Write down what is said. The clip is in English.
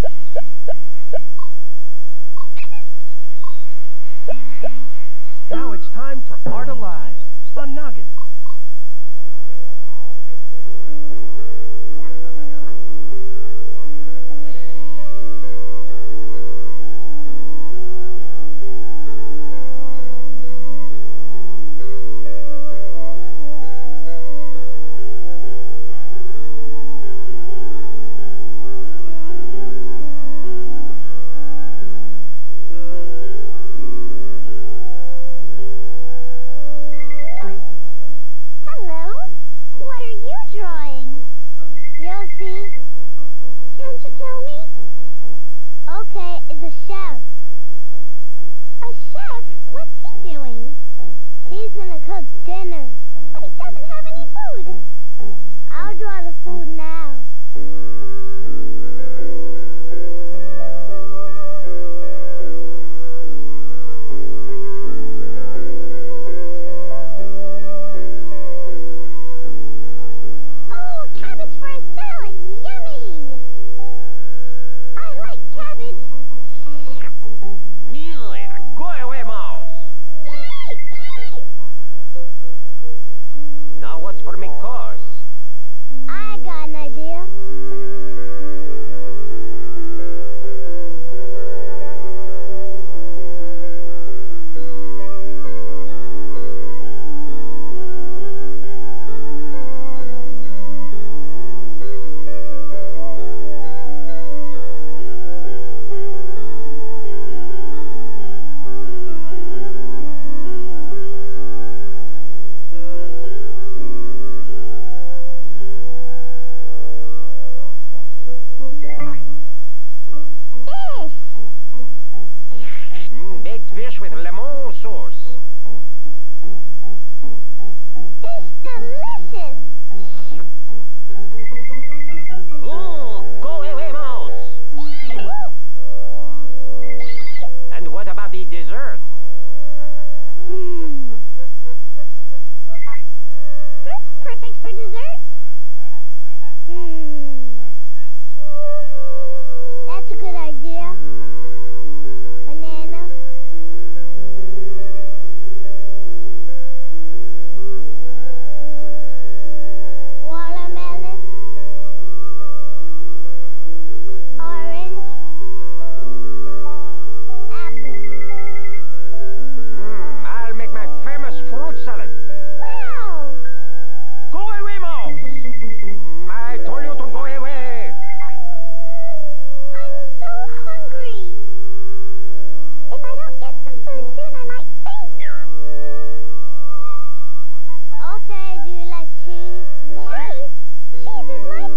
Now it's time for Art Alive on Noggin. Fish with lemon sauce. It's delicious. Ooh, go away, mouse. And what about the dessert? Perfect for dessert. That's a good idea. Banana. Watermelon. Orange. Apple. I'll make my famous fruit salad. Wow! Go away, mouse. I told you to go away. I'm so hungry. If I don't get some food soon, I might faint. Okay, do you like cheese? Cheese? Cheese is my